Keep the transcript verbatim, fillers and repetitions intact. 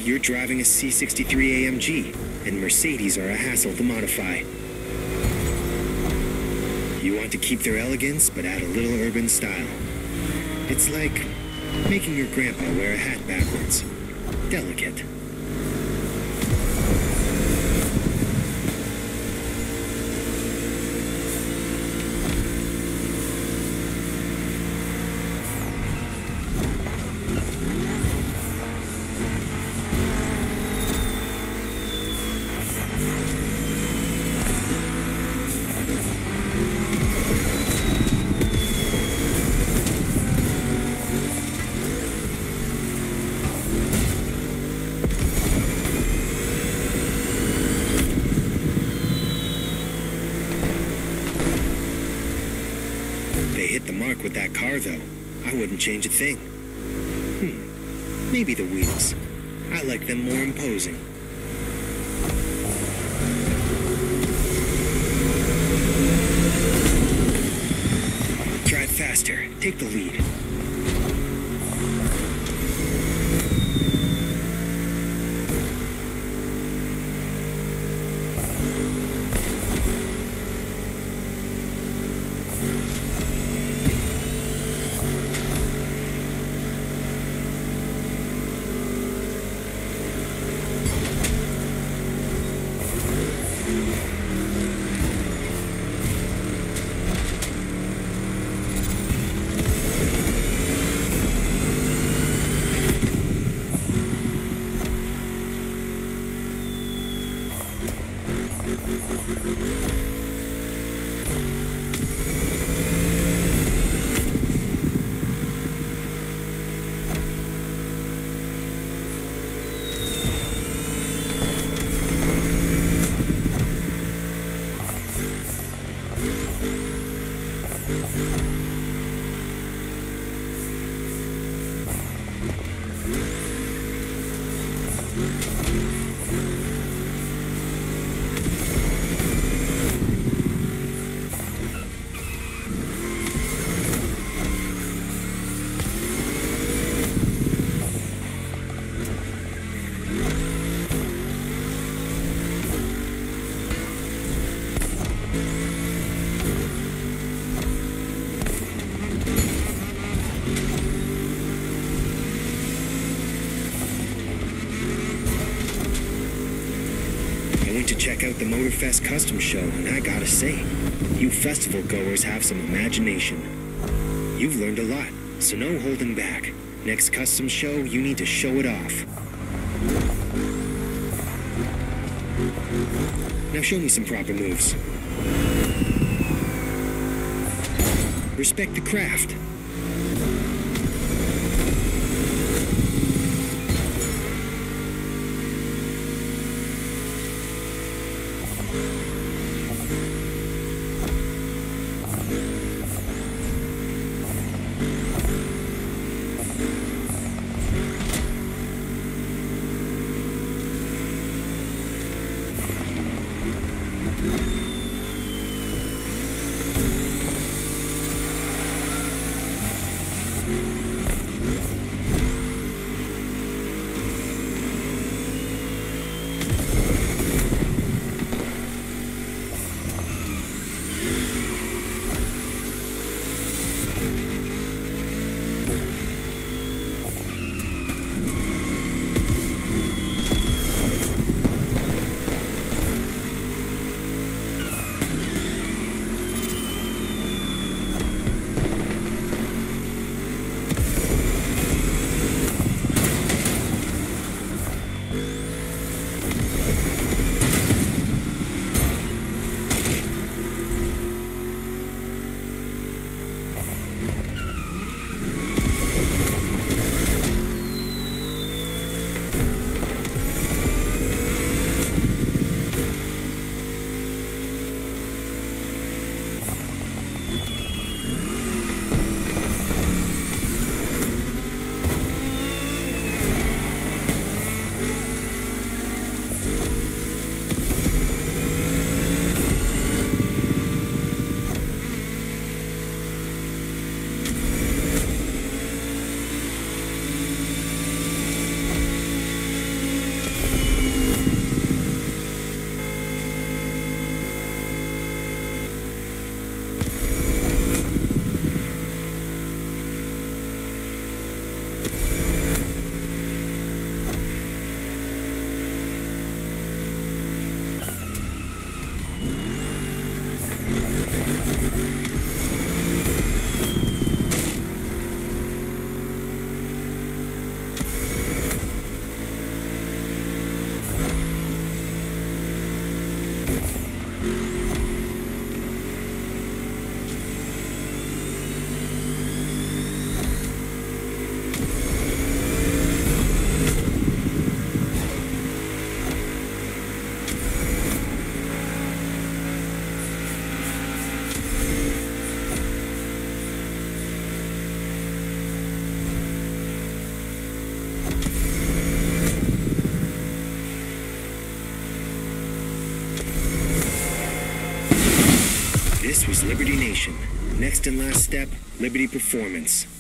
you're driving a C sixty-three A M G, and Mercedes are a hassle to modify. You want to keep their elegance, but add a little urban style. It's like making your grandpa wear a hat backwards. Delicate. With that car, though, I wouldn't change a thing. Hmm. Maybe the wheels. I like them more imposing. Drive faster. Take the lead. Check out the Motorfest Custom Show, and I gotta say, you festival goers have some imagination. You've learned a lot, so no holding back. Next custom show, you need to show it off. Now show me some proper moves. Respect the craft. This was Liberty Nation. Next and last step, Liberty Performance.